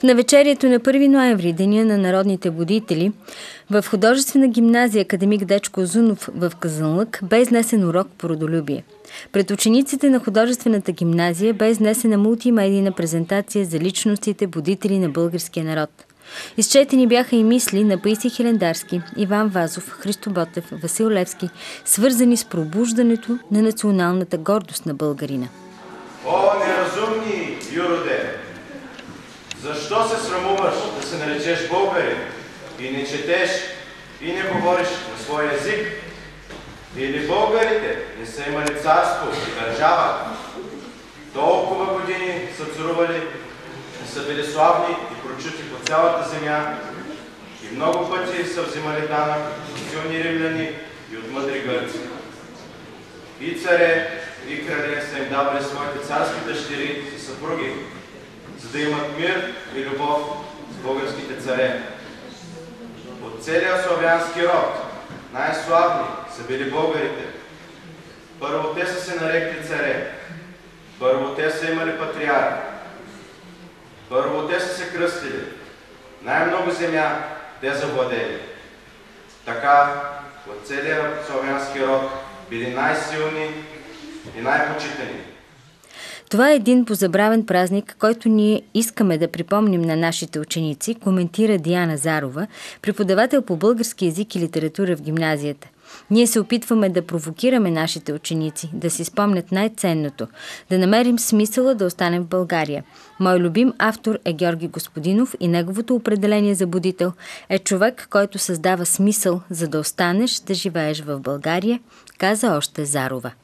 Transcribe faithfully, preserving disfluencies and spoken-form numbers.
В навечерието на първи ноември, Деня на народните будители, в художествена гимназия Академик Дечко Узунов в Казанлък бе изнесен урок по родолюбие. Пред учениците на художествената гимназия бе изнесена мултимедийна презентация за личностите будители на българския народ. Изчетени бяха и мисли на Паисий Хилендарски, Иван Вазов, Христо Ботев, Васил Левски, свързани с пробуждането на националната гордост на българина. О, неразумни юроде! Защо се срамуваш да се наречеш българин и не четеш и не говориш на своя език? Или българите не са имали царство и държава? Толкова години са царували и са били славни и прочути по цялата земя и много пъти са взимали данък от силни римляни и от мъдри гърци. И царе, и крале са им давали своите царски дъщери и съпруги, за да имат мир и любов с българските царе. От целия славянски род най-славни са били българите. Първо те са се нарекли царе, първо те са имали патриарх, първо те са се кръстили, най-много земя те завладели. Така от целия славянски род били най-силни и най-почитани. Това е един позабравен празник, който ние искаме да припомним на нашите ученици, коментира Диана Зарова, преподавател по български език и литература в гимназията. Ние се опитваме да провокираме нашите ученици, да си спомнят най-ценното, да намерим смисъла да останем в България. Мой любим автор е Георги Господинов и неговото определение за будител е човек, който създава смисъл, за да останеш да живееш в България, каза още Зарова.